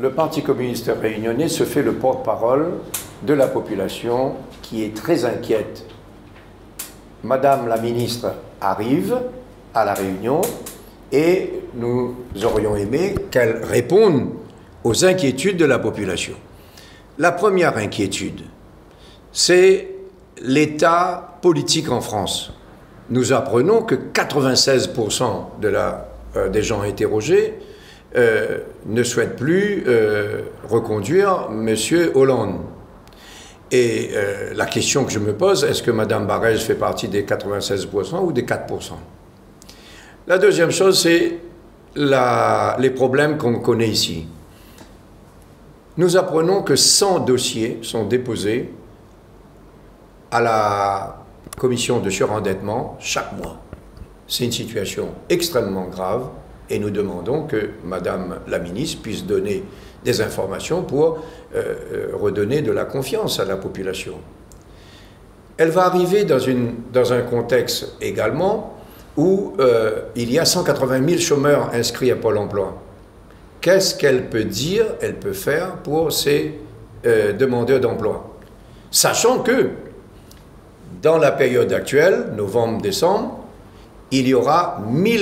Le Parti communiste réunionnais se fait le porte-parole de la population qui est très inquiète. Madame la ministre arrive à la réunion et nous aurions aimé qu'elle réponde aux inquiétudes de la population. La première inquiétude, c'est l'état politique en France. Nous apprenons que 96% des gens interrogés ne souhaitent plus reconduire M. Hollande. Et la question que je me pose, est-ce que Mme Barège fait partie des 96% ou des 4%? La deuxième chose, c'est les problèmes qu'on connaît ici. Nous apprenons que 100 dossiers sont déposés à la commission de surendettement chaque mois. C'est une situation extrêmement grave et nous demandons que Madame la ministre puisse donner des informations pour redonner de la confiance à la population. Elle va arriver dans un contexte également où il y a 180 000 chômeurs inscrits à Pôle emploi. Qu'est-ce qu'elle peut dire, elle peut faire pour ces demandeurs d'emploi? Sachant que dans la période actuelle, novembre-décembre, il y aura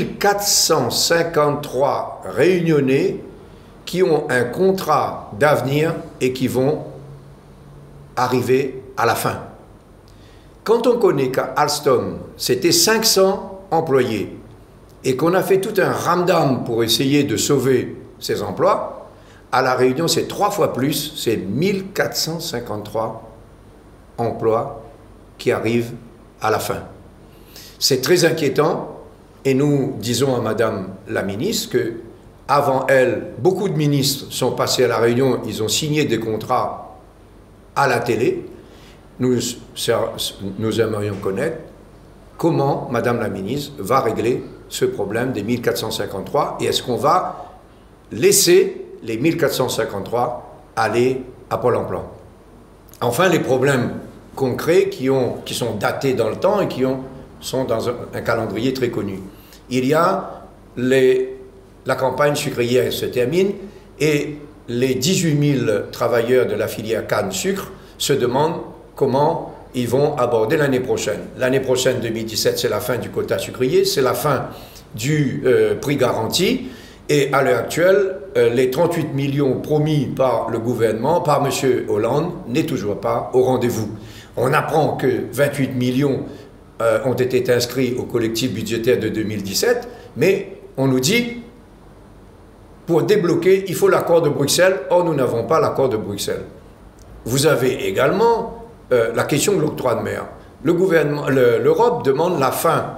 1453 réunionnais qui ont un contrat d'avenir et qui vont arriver à la fin. Quand on connaît qu'à Alstom, c'était 500 employés et qu'on a fait tout un ramdam pour essayer de sauver ces emplois, à La Réunion, c'est 3 fois plus, c'est 1453 emplois qui arrivent à la fin. C'est très inquiétant et nous disons à Madame la ministre que avant elle, beaucoup de ministres sont passés à La Réunion, ils ont signé des contrats à la télé. Nous aimerions connaître comment Madame la ministre va régler ce problème des 1453 et est-ce qu'on va laisser les 1453 aller à Pôle emploi. Enfin, les problèmes concrets qui sont datés dans le temps et qui sont dans un calendrier très connu. Il y a la campagne sucrière se termine et les 18 000 travailleurs de la filière canne-sucre se demandent comment ils vont aborder l'année prochaine. L'année prochaine, 2017, c'est la fin du quota sucrier, c'est la fin du prix garanti et à l'heure actuelle, les 38 millions promis par le gouvernement, par M. Hollande, n'est toujours pas au rendez-vous. On apprend que 28 millions ont été inscrits au collectif budgétaire de 2017, mais on nous dit, pour débloquer, il faut l'accord de Bruxelles. Or, nous n'avons pas l'accord de Bruxelles. Vous avez également la question de l'octroi de mer. L'Europe demande la fin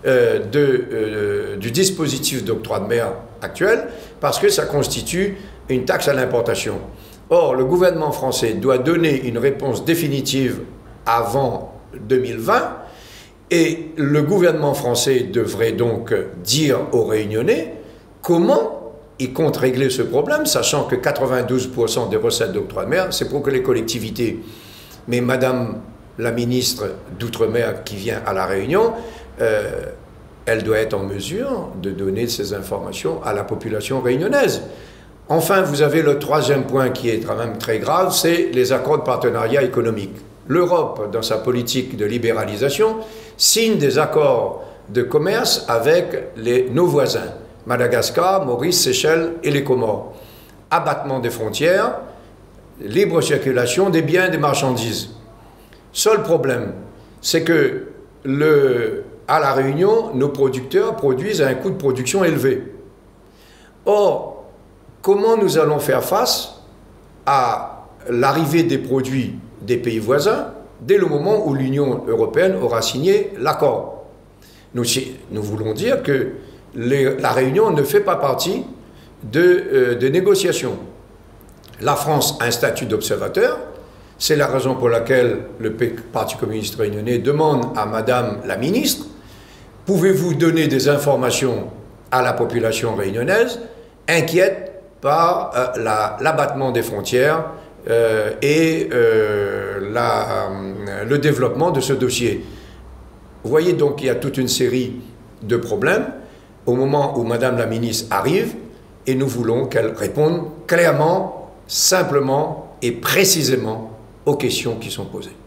du dispositif d'octroi de mer actuel parce que ça constitue une taxe à l'importation. Or, le gouvernement français doit donner une réponse définitive avant 2020 et le gouvernement français devrait donc dire aux Réunionnais comment il compte régler ce problème, sachant que 92% des recettes d'octroi de mer, c'est pour que les collectivités. Mais Madame la ministre d'Outre-mer qui vient à La Réunion, elle doit être en mesure de donner ces informations à la population réunionnaise. Enfin, vous avez le troisième point qui est quand même très grave, c'est les accords de partenariat économique. L'Europe, dans sa politique de libéralisation, signe des accords de commerce avec nos voisins, Madagascar, Maurice, Seychelles et les Comores. Abattement des frontières, libre circulation des biens et des marchandises. Seul problème, c'est que à La Réunion, nos producteurs produisent à un coût de production élevé. Or, comment nous allons faire face à l'arrivée des produits des pays voisins dès le moment où l'Union européenne aura signé l'accord? Nous voulons dire que La Réunion ne fait pas partie de négociations. La France a un statut d'observateur. C'est la raison pour laquelle le Parti communiste réunionnais demande à Madame la ministre, pouvez-vous donner des informations à la population réunionnaise inquiète par l'abattement des frontières et le développement de ce dossier. Vous voyez donc qu'il y a toute une série de problèmes. Au moment où Madame la ministre arrive, et nous voulons qu'elle réponde clairement, simplement et précisément aux questions qui sont posées.